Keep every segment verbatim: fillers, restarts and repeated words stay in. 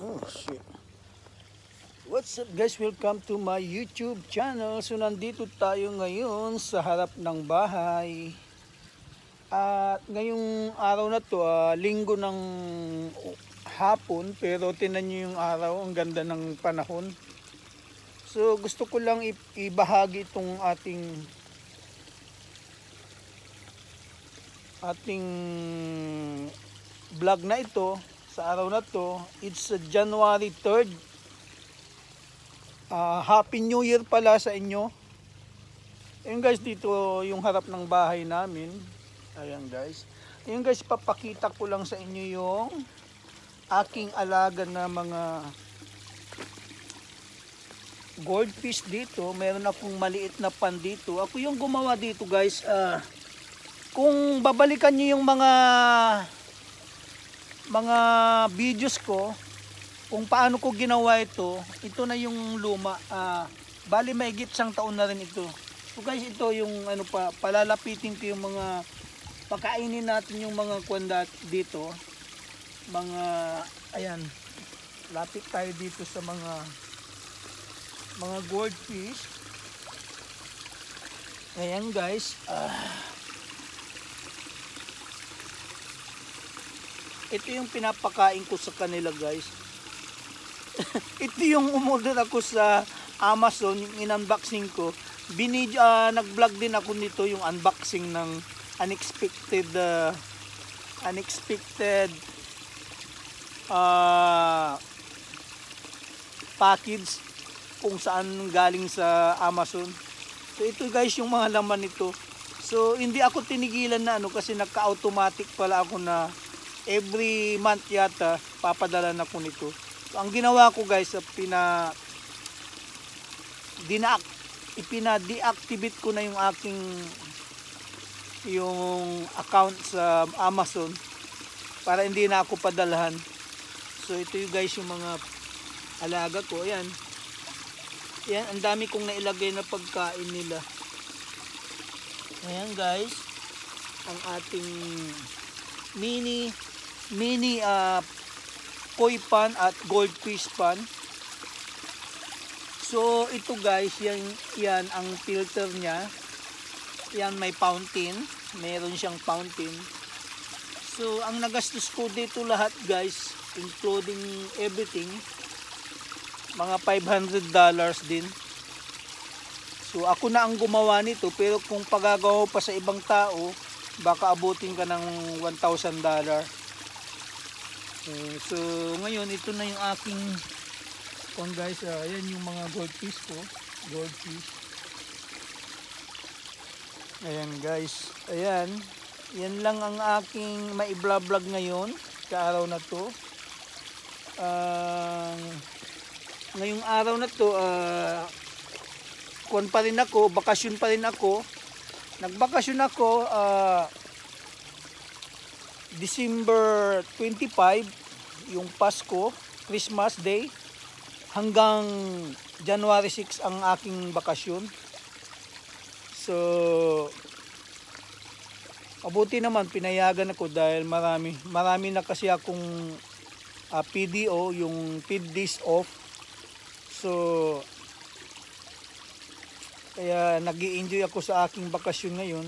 Oh shit. What's up guys? Welcome to my YouTube channel. So nandito tayo ngayon sa harap ng bahay. At ngayong araw na to, uh, linggo ng hapon, pero tinan nyo yung araw, ang ganda ng panahon. So gusto ko lang ibahagi itong ating ating vlog na ito sa araw na to. It's uh, January third. Uh, Happy New Year pala sa inyo. Ayun guys, dito yung harap ng bahay namin. Ayan guys. Ayun guys, papakita ko lang sa inyo yung aking alaga na mga goldfish dito. Meron akong maliit na pan dito. Ako yung gumawa dito guys. Uh, kung babalikan nyo yung mga mga videos ko kung paano ko ginawa ito, ito na yung luma. Uh, bali maigit isang taon na rin ito. So guys, ito yung ano pa, palalapitin ko yung mga pakainin natin yung mga kwanda dito. Mga, ayan, lapit tayo dito sa mga mga goldfish. Ayan guys. Uh, ito yung pinapakain ko sa kanila guys. Ito yung umorder ako sa Amazon, yung in-unboxing ko. Binid, uh, nag-vlog din ako nito, yung unboxing ng unexpected uh, unexpected uh, package kung saan galing sa Amazon. So ito guys yung mga laman nito. So hindi ako tinigilan na ano kasi nagka-automatic pala ako na every month yata papadala na ko nito. So, ang ginawa ko guys, pina dina ipina-deactivate ko na yung aking yung account sa Amazon para hindi na ako padalahan. So ito yung guys yung mga alaga ko. Ayan. Ayan, ang dami kong nailagay na pagkain nila. Ayan guys, ang ating mini mini uh, koi pan at goldfish pan. So ito guys, yan, yan ang filter niya. Yan, may fountain, meron siyang fountain. So ang nagastos ko dito lahat guys, including everything, mga five hundred dollars din. So ako na ang gumawa nito, pero kung pagagawa pa sa ibang tao, baka abutin ka ng one thousand dollars. So ngayon ito na yung aking kung guys, uh, yan yung mga goldfish ko, goldfish. Ayan guys, ayan, yan lang ang aking maiblog ngayon sa araw na to. Uh, ngayong araw na to, uh, kuwan pa rin ako, bakasyon pa rin ako. Nagbakasyon ako uh, December twenty-five, yung Pasko, Christmas Day, hanggang January six ang aking bakasyon. So mabuti naman pinayagan ako dahil marami marami na kasi akong uh, P D O, yung paid days off. So kaya nag-i-enjoy ako sa aking bakasyon ngayon.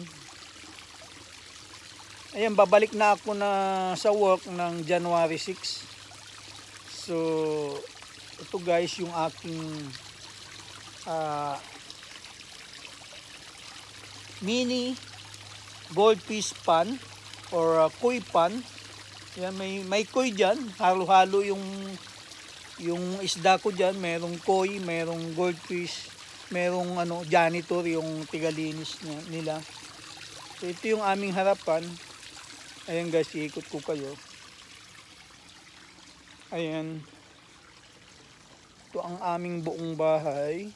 Ayan, babalik na ako na sa work ng January six. So ito guys yung aking uh, mini goldfish pan or uh, koi pan. Yan, may may koi diyan, halo-halo yung yung isda ko diyan, merong koi, merong goldfish, merong ano janitor yung tigalinis nila. So ito yung aming harapan. Ayan guys, iikot ko kayo. Ayan. Ito ang aming buong bahay.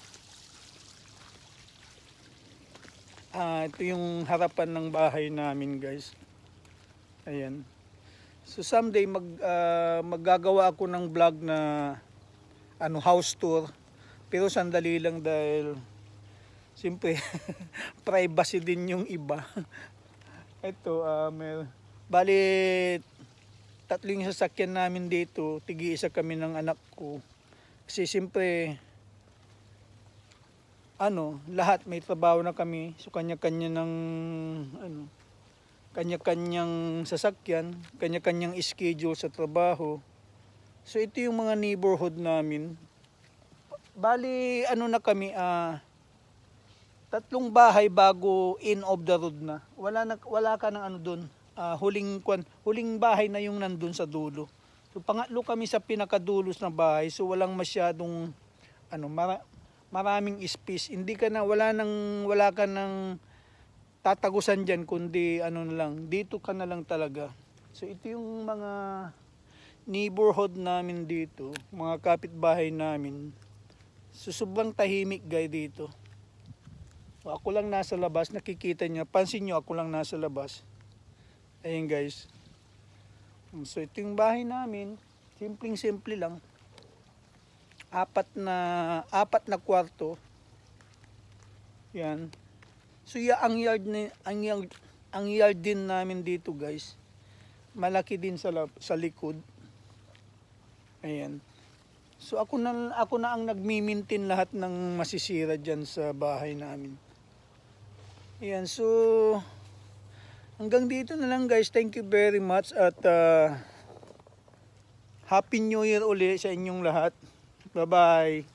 Ah, ito yung harapan ng bahay namin guys. Ayan. So someday mag uh, maggagawa ako ng vlog na ano house tour. Pero sandali lang dahil siyempre privacy din yung iba. Ito uh, may bali tatlo yung sasakyan namin dito, tigi-isa kami ng anak ko. Kasi siyempre, ano, lahat may trabaho na kami. So kanya-kanya ng, ano, kanya-kanyang sasakyan, kanya-kanyang schedule sa trabaho. So ito yung mga neighborhood namin. Bali, ano na kami, ah, tatlong bahay bago in of the road na. Wala na, wala ka ng ano doon. Uh, huling kwan, huling bahay na yung nandun sa dulo. So pangatlo kami sa pinakadulos na bahay. So walang masyadong ano, mara, maraming space. Hindi ka na, wala nang, wala ka nang tatagusan diyan kundi ano na lang, dito ka na lang talaga. So ito yung mga neighborhood namin dito, mga kapitbahay namin. So sobrang tahimik guys dito. Ako lang nasa labas, nakikita niya. Pansin niyo, ako lang nasa labas. Ayun guys. So ito yung bahay namin. Simpleng simple lang. Apat na, apat na kwarto. Yan. So yeah, ang yard, ang yard, ang yard din namin dito guys. Malaki din sa, sa likod. Ayan. So ako na, ako na ang nagmi-maintain lahat ng masisira dyan sa bahay namin. Ayan, so hanggang dito na lang guys. Thank you very much at uh, Happy New Year uli sa inyong lahat. Bye bye.